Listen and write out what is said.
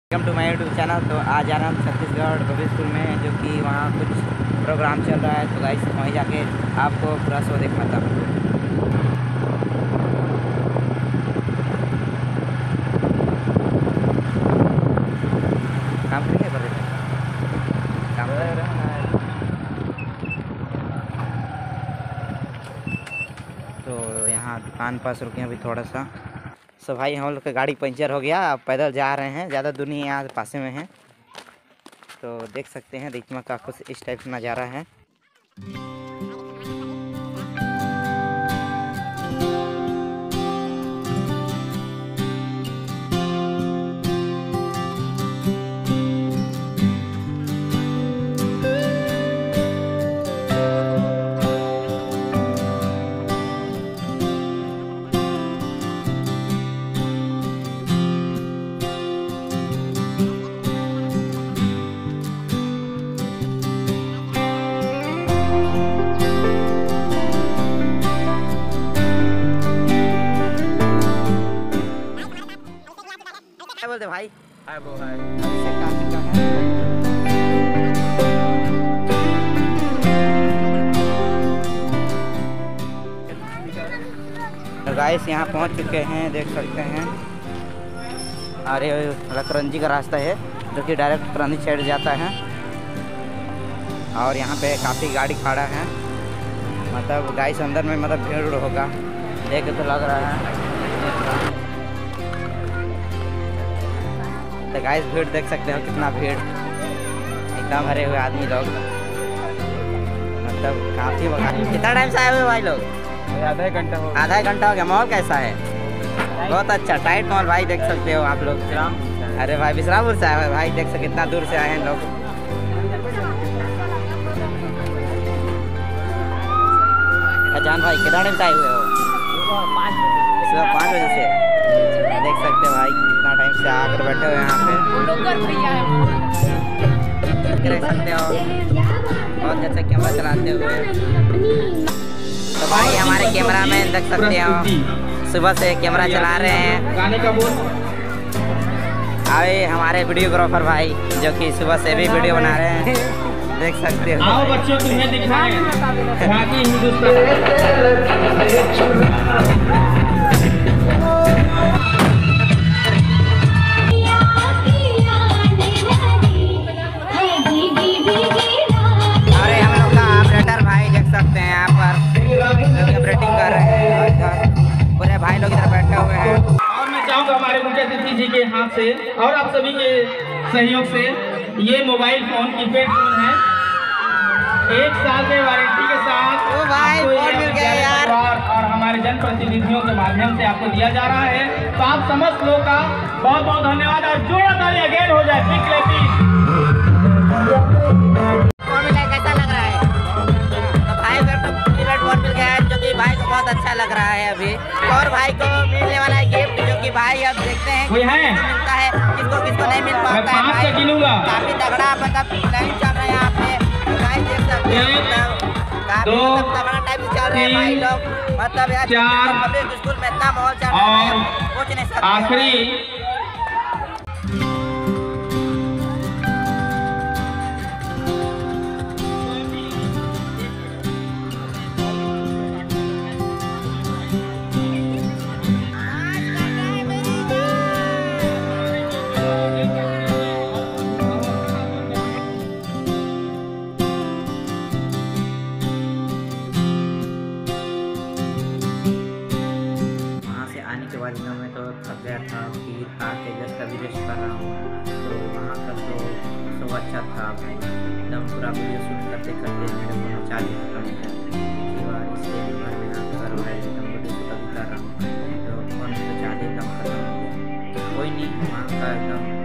Welcome to my YouTube channel. तो आज आ रहा हूँ छत्तीसगढ़ पब्लिक स्कूल में, जो कि वहाँ कुछ प्रोग्राम चल रहा है। तो गाइस वहीं जाके आपको पूरा शो दिखाता हूँ। काम नहीं कर रहे थे, काम कर रहे हैं। तो यहाँ दुकान पास रुके अभी थोड़ा सा। सो भाई हम लोग का गाड़ी पंचर हो गया, अब पैदल जा रहे हैं, ज़्यादा दूर नहीं है, यहाँ पास में है। तो देख सकते हैं देखने का कुछ इस टाइप का नज़ारा है। क्या बोलते भाई? हाय वो हाय। तो गाइस यहाँ पहुँच चुके हैं, देख सकते हैं। और ये रतरंजी का रास्ता है जो कि डायरेक्ट करंजी साइड जाता है। और यहाँ पे काफ़ी गाड़ी खड़ा है, मतलब गाइस अंदर में मतलब भीड़ होगा, देख के तो लग रहा है। तो गाइस भीड़ देख सकते हो, कितना भीड़, एकदम भरे हुए आदमी लोग, मतलब काफ़ी बड़ा। कितना टाइम से आए हुए भाई लोग? आधा घंटा हो गया। माहौल कैसा है? बहुत अच्छा, टाइट माहौल भाई, देख सकते हो आप लोग। अरे भाई विश्रामपुर से आए हुए भाई, देख सकते कितना दूर से आए हैं लोग। जान भाई कितना टाइम से आए हुए हो? सुबह 5 बजे से। देख सकते हो भाई कितना टाइम से आकर बैठे हुए यहाँ पे, देख सकते हो बहुत अच्छा कैमरा चलाते हुए। तो भाई हमारे कैमरा मैन देख सकते हो सुबह से कैमरा चला रहे हैं। अभी हमारे वीडियोग्राफर भाई जो कि सुबह से भी वीडियो बना रहे हैं, देख सकते हो। आओ बच्चों तुम्हें दिखाएं झांकी हिंदुस्तान। अरे हम लोग का ऑपरेटर भाई देख सकते हैं यहाँ पर ऑपरेटिंग कर रहे हैं, पूरे भाई लोग इधर बैठे हुए हैं। और मैं चाहूँगा हमारे मुख्य अतिथि जी के हाथ से और आप सभी के सहयोग से ये मोबाइल फोन कीपैड फोन है, 1 साल के वारंटी के साथ ओ भाई फोन मिल गया यार। और हमारे जनप्रतिनिधियों के माध्यम से आपको दिया जा रहा है। तो आप समस्त लोग का बहुत बहुत धन्यवाद और जोरदार ताली अगेन हो जाए। Big clapping. फोन मिला कैसा लग रहा है? तो भाई को कीपैड फोन मिल गया है, जो कि भाई को बहुत अच्छा लग रहा है अभी। और भाई को मिलने वाला है गिफ्ट, जो कि भाई अब देखते हैं कोई है? मिलता है, किसको किसको नहीं मिल पाता है। मैं 5 से गिनूंगा। काफी तगड़ा मतलब लाइन चल रहा है यहाँ पे, गाइस देख सकते हो। काफी मतलब तगड़ा टाइप से चल रहे हैं भाई लोग, मतलब यार पब्लिक स्कूल में इतना माहौल चल रहा है कुछ नहीं सकते। आखिरी आने के बाद मैं तो थक गया था, फिर आके जस्ट अभी रेस्ट कर रहा हूँ। तो वहाँ का तो सब अच्छा था भाई, एकदम पूरा वीडियो शूट करते करते मेरे को 40 किलोमीटर की बार इसलिए घर में ना कर रहा है, एकदम वीडियो शूट अभी कर रहा हूँ। तो फोन में तो चार्ज एकदम खत्म हो गया। कोई नहीं, वहाँ का एकदम